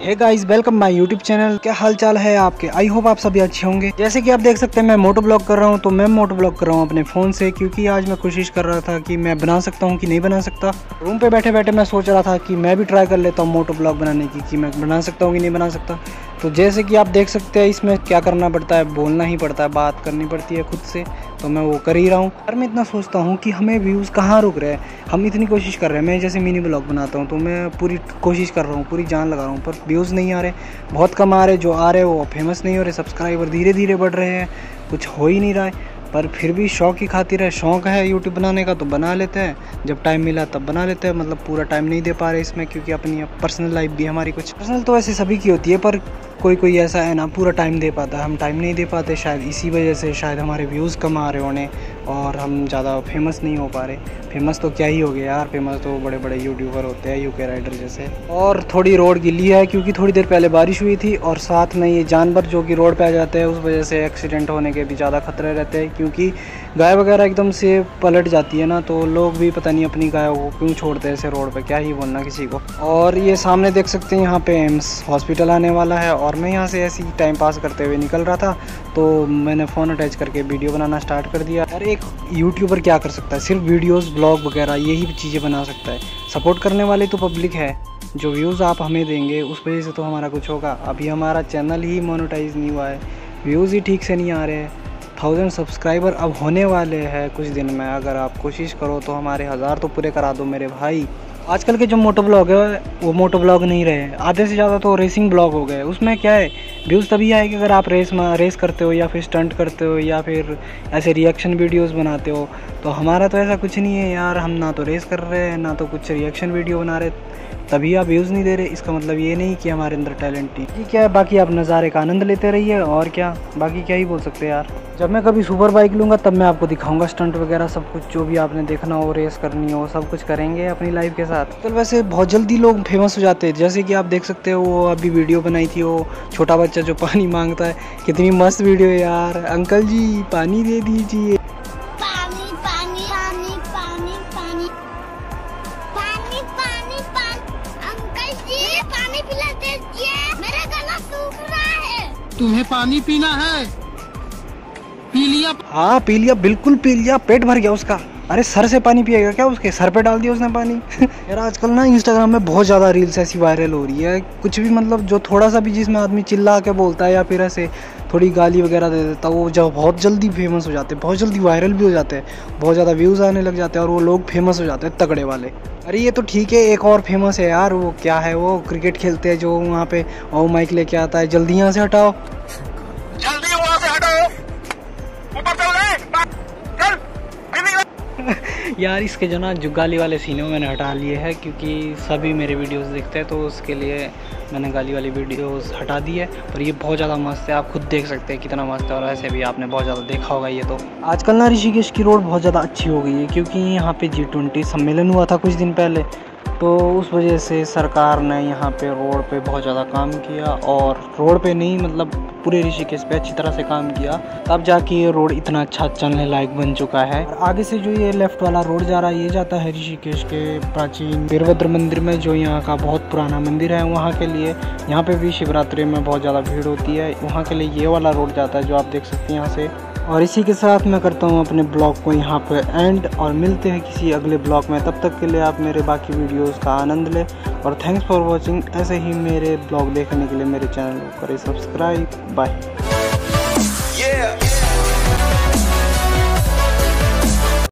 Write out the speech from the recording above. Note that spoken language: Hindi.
Hey guys, welcome my YouTube channel. क्या हाल चाल है आपके? आई होप आप सभी अच्छे होंगे। जैसे कि आप देख सकते हैं मैं मोटो ब्लॉग कर रहा हूं, तो मैं मोटो ब्लॉग कर रहा हूं अपने फ़ोन से, क्योंकि आज मैं कोशिश कर रहा था कि मैं बना सकता हूं कि नहीं बना सकता। रूम पे बैठे बैठे मैं सोच रहा था कि मैं भी ट्राई कर लेता हूं मोटो ब्लॉग बनाने की, कि मैं बना सकता हूं कि नहीं बना सकता। तो जैसे कि आप देख सकते हैं इसमें क्या करना पड़ता है, बोलना ही पड़ता है, बात करनी पड़ती है खुद से, तो मैं वो कर ही रहा हूँ। और मैं इतना सोचता हूँ कि हमें व्यूज़ कहाँ रुक रहे हैं, हम इतनी कोशिश कर रहे हैं। मैं जैसे मिनी ब्लॉग बनाता हूँ तो मैं पूरी कोशिश कर रहा हूँ, पूरी जान लगा रहा हूँ, पर व्यूज़ नहीं आ रहे, बहुत कम आ रहे। जो आ रहे हैं वो फेमस नहीं हो रहे, सब्सक्राइबर धीरे धीरे बढ़ रहे हैं, कुछ हो ही नहीं रहा है। पर फिर भी शौक की खातिर है, शौक़ है यूट्यूब बनाने का तो बना लेते हैं, जब टाइम मिला तब बना लेते हैं। मतलब पूरा टाइम नहीं दे पा रहे इसमें, क्योंकि अपनी पर्सनल लाइफ भी हमारी, कुछ पर्सनल तो ऐसे सभी की होती है, पर कोई कोई ऐसा है ना पूरा टाइम दे पाता है, हम टाइम नहीं दे पाते। शायद इसी वजह से शायद हमारे व्यूज़ कम आ रहे होने और हम ज़्यादा फेमस नहीं हो पा रहे। फेमस तो क्या ही हो गया यार, फेमस तो बड़े बड़े यूट्यूबर होते हैं, यूके राइडर जैसे। और थोड़ी रोड गिली है क्योंकि थोड़ी देर पहले बारिश हुई थी, और साथ में ये जानवर जो कि रोड पे आ जाते हैं, उस वजह से एक्सीडेंट होने के भी ज़्यादा खतरे रहते हैं, क्योंकि गाय वगैरह एकदम से पलट जाती है ना, तो लोग भी पता नहीं अपनी गायों को क्यों छोड़ते हैं ऐसे रोड पे, क्या ही बोलना किसी को। और ये सामने देख सकते हैं यहाँ पे एम्स हॉस्पिटल आने वाला है, और मैं यहाँ से ऐसे ही टाइम पास करते हुए निकल रहा था, तो मैंने फ़ोन अटैच करके वीडियो बनाना स्टार्ट कर दिया। यार एक यूट्यूबर क्या कर सकता है, सिर्फ वीडियोस ब्लॉग वगैरह यही चीज़ें बना सकता है। सपोर्ट करने वाले तो पब्लिक है, जो व्यूज़ आप हमें देंगे उस वजह से तो हमारा कुछ होगा। अभी हमारा चैनल ही मोनेटाइज नहीं हुआ है, व्यूज़ ही ठीक से नहीं आ रहे हैं। 1000 सब्सक्राइबर अब होने वाले हैं कुछ दिन में, अगर आप कोशिश करो तो हमारे 1000 तो पूरे करा दो मेरे भाई। आजकल के जो मोटो ब्लॉग है वो मोटो ब्लॉग नहीं रहे, आधे से ज़्यादा तो रेसिंग ब्लॉग हो गए। उसमें क्या है, व्यूज़ तभी आएगी अगर आप रेस करते हो, या फिर स्टंट करते हो, या फिर ऐसे रिएक्शन वीडियोस बनाते हो। तो हमारा तो ऐसा कुछ नहीं है यार, हम ना तो रेस कर रहे हैं, ना तो कुछ रिएक्शन वीडियो बना रहे, तभी आप व्यूज़ नहीं दे रहे। इसका मतलब ये नहीं कि हमारे अंदर टैलेंट नहीं। ठीक है, बाकी आप नज़ारे का आनंद लेते रहिए, और क्या, बाकी क्या ही बोल सकते हैं यार। जब मैं कभी सुपर बाइक लूँगा तब मैं आपको दिखाऊंगा स्टंट वगैरह सब कुछ, जो भी आपने देखना हो, रेस करनी हो, सब कुछ करेंगे अपनी लाइफ के साथ। तो वैसे बहुत जल्दी लोग फेमस हो जाते हैं, जैसे कि आप देख सकते हो वो अभी वीडियो बनाई थी, वो छोटा बच्चा जो पानी मांगता है, कितनी मस्त वीडियो है यार। अंकल जी पानी दे दीजिए। तुम्हें पानी पीना है? पी लिया? हाँ पी लिया, बिल्कुल पी लिया, पेट भर गया उसका। अरे सर से पानी पिएगा क्या, उसके सर पे डाल दिया उसने पानी। यार आजकल ना इंस्टाग्राम में बहुत ज़्यादा रील्स ऐसी वायरल हो रही है, कुछ भी मतलब जो थोड़ा सा भी जिसमें आदमी चिल्ला के बोलता है या फिर ऐसे थोड़ी गाली वगैरह दे देता है, वो जब बहुत जल्दी फेमस हो जाते हैं, बहुत जल्दी वायरल भी हो जाते हैं, बहुत ज़्यादा व्यूज़ आने लग जाते हैं, और वो लोग फेमस हो जाते हैं तगड़े वाले। अरे ये तो ठीक है, एक और फेमस है यार, वो क्या है, वो क्रिकेट खेलते हैं जो वहाँ पे और माइक लेके आता है, जल्दी यहाँ से हटाओ, जल्दी वहाँ से हटाओ, ऊपर चल। यार इसके जो ना जुगाली वाले सीनों मैंने हटा लिए हैं, क्योंकि सभी मेरे वीडियोस देखते हैं, तो उसके लिए मैंने गाली वाली वीडियोस हटा दी है। पर ये बहुत ज़्यादा मस्त है, आप खुद देख सकते हैं कितना मस्त है, और ऐसे भी आपने बहुत ज़्यादा देखा होगा। ये तो आजकल ना ऋषिकेश की रोड बहुत ज़्यादा अच्छी हो गई है, क्योंकि यहाँ पे G20 सम्मेलन हुआ था कुछ दिन पहले, तो उस वजह से सरकार ने यहाँ पे रोड पे बहुत ज़्यादा काम किया, और रोड पे नहीं मतलब पूरे ऋषिकेश पे अच्छी तरह से काम किया, तब जाके ये रोड इतना अच्छा चलने लायक बन चुका है। और आगे से जो ये लेफ्ट वाला रोड जा रहा है, ये जाता है ऋषिकेश के प्राचीन वीरभद्र मंदिर में, जो यहाँ का बहुत पुराना मंदिर है। वहाँ के लिए यहाँ पे भी शिवरात्रि में बहुत ज़्यादा भीड़ होती है, वहाँ के लिए ये वाला रोड जाता है जो आप देख सकते हैं यहाँ से। और इसी के साथ मैं करता हूँ अपने ब्लॉग को यहाँ पे एंड, और मिलते हैं किसी अगले ब्लॉग में। तब तक के लिए आप मेरे बाकी वीडियोस का आनंद लें, और थैंक्स फॉर वॉचिंग। ऐसे ही मेरे ब्लॉग देखने के लिए मेरे चैनल को करें सब्सक्राइब। बाय।